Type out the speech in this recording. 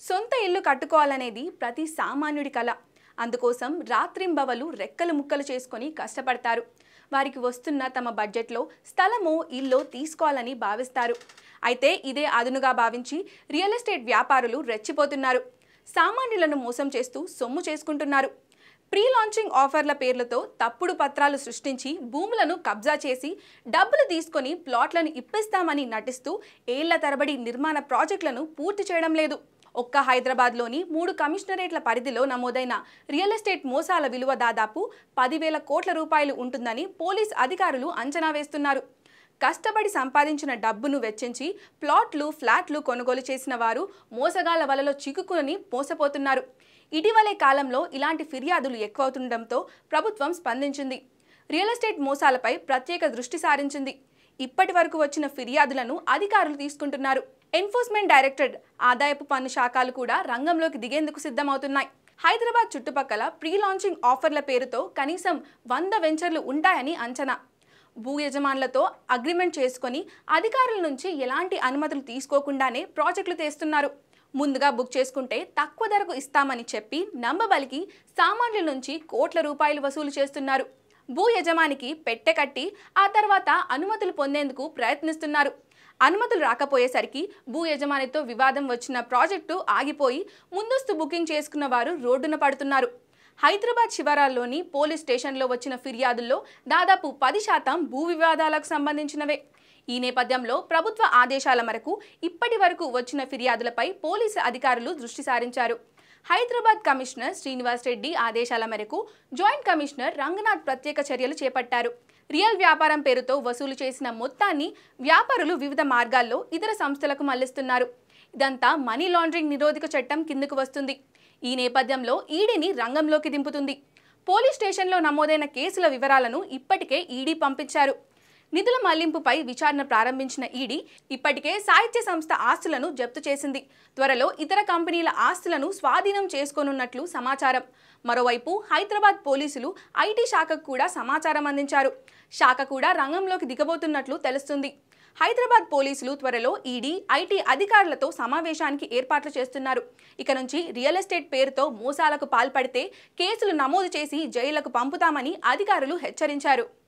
సొంత ఇల్లు కట్టుకోవాలనేది ప్రతి సామాన్యుడి కల. అందుకోసం రాత్రింబవలు రెక్కలు ముక్కలు చేసుకొని కష్టపడతారు. వారికి వస్తున్న తమ బడ్జెట్లో స్థలమో ఇల్లో తీసుకోవాలని భావిస్తారు. అయితే ఇదే అదునుగా భావించి రియల్ ఎస్టేట్ వ్యాపారులు రెచ్చిపోతున్నారు. సామాన్యులను మోసం చేస్తూ సొమ్ము చేసుకుంటున్నారు. ప్రీ లాంచింగ్ ఆఫర్ల పేర్లతో తప్పుడు పత్రాలు సృష్టించి భూములను కబ్జా చేసి డబ్బులు తీసుకొని ప్లాట్లను ఇప్పిస్తామని నటిస్తూ ఏళ్ల తరబడి నిర్మాణ ప్రాజెక్టులను పూర్తి చేయడం లేదు. ఒక్క హైదరాబాద్లోని 3 కమిషనరేట్ల పరిధిలో నమోదైన రియల్ ఎస్టేట్ మోసాల విలువ దాదాపు 10,000 కోట్ల రూపాయలు ఉంటుందని పోలీస్ అధికారులు అంచనా వేస్తున్నారు. కష్టపడి సంపాదించిన డబ్బును వెచ్చించి ప్లాట్లు, ఫ్లాట్లు కొనుగోలు చేసిన వారు మోసగాళ్ల వలలో చిక్కుకుని మోసపోతున్నారు. ఇటీవలే కాలంలో ఇలాంటి ఫిర్యాదులు ఎక్కువవుతుండటంతో ప్రభుత్వం స్పందించింది. రియల్ ఎస్టేట్ మోసాలపై ప్రత్యేక దృష్టి సారించింది. ఇప్పటి వరకు వచ్చిన ఫిర్యాదులను అధికారులు తీసుకుంటున్నారు. ఎన్ఫోర్స్మెంట్ డైరెక్టరేట్, ఆదాయపు పన్ను శాఖలు కూడా రంగంలోకి దిగేందుకు సిద్ధమవుతున్నాయి. హైదరాబాద్ చుట్టుపక్కల ప్రీ లాంచింగ్ ఆఫర్ల పేరుతో కనీసం 100 వెంచర్లు ఉంటాయని అంచనా. భూ యజమానులతో అగ్రిమెంట్ చేసుకొని అధికారుల నుంచి ఎలాంటి అనుమతులు తీసుకోకుండానే ప్రాజెక్టులు తెస్తున్నారు. ముందుగా బుక్ చేసుకుంటే తక్కువ ధరకు ఇస్తామని చెప్పి నమ్మబలికి సామాన్యుల నుంచి కోట్ల రూపాయలు వసూలు చేస్తున్నారు. భూ యజమానికి పెట్టె కట్టి ఆ తర్వాత అనుమతులు పొందేందుకు ప్రయత్నిస్తున్నారు. అనుమతులు రాకపోయేసరికి భూ యజమానితో వివాదం వచ్చిన ప్రాజెక్టు ఆగిపోయి ముందస్తు బుకింగ్ చేసుకున్న వారు రోడ్డున పడుతున్నారు. హైదరాబాద్ శివారాల్లోని పోలీస్ స్టేషన్లో వచ్చిన ఫిర్యాదుల్లో దాదాపు 10% భూ వివాదాలకు సంబంధించినవే. ఈ నేపథ్యంలో ప్రభుత్వ ఆదేశాల మేరకు ఇప్పటి వరకు వచ్చిన ఫిర్యాదులపై పోలీసు అధికారులు దృష్టి సారించారు. హైదరాబాద్ కమిషనర్ శ్రీనివాస్ రెడ్డి ఆదేశాల మేరకు జాయింట్ కమిషనర్ రంగనాథ్ ప్రత్యేక చర్యలు చేపట్టారు. రియల్ వ్యాపారం పేరుతో వసూలు చేసిన మొత్తాన్ని వ్యాపారులు వివిధ మార్గాల్లో ఇతర సంస్థలకు మళ్లిస్తున్నారు. ఇదంతా మనీ లాండరింగ్ నిరోధక చట్టం కిందకు వస్తుంది. ఈ నేపథ్యంలో ఈడీని రంగంలోకి దింపుతుంది. పోలీస్ స్టేషన్లో నమోదైన కేసుల వివరాలను ఇప్పటికే ఈడీ పంపించారు. నిధుల మళ్లింపుపై విచారణ ప్రారంభించిన ఈడీ ఇప్పటికే సాహిత్య సంస్థ ఆస్తులను జప్తు చేసింది. త్వరలో ఇతర కంపెనీల ఆస్తులను స్వాధీనం చేసుకోనున్నట్లు సమాచారం. మరోవైపు హైదరాబాద్ పోలీసులు ఐటీ శాఖకు కూడా సమాచారం అందించారు. శాఖ కూడా రంగంలోకి దిగబోతున్నట్లు తెలుస్తుంది. హైదరాబాద్ పోలీసులు త్వరలో ఈడీ, ఐటీ అధికారులతో సమావేశానికి ఏర్పాట్లు చేస్తున్నారు. ఇక నుంచి రియల్ ఎస్టేట్ పేరుతో మోసాలకు పాల్పడితే కేసులు నమోదు చేసి జైళ్లకు పంపుతామని అధికారులు హెచ్చరించారు.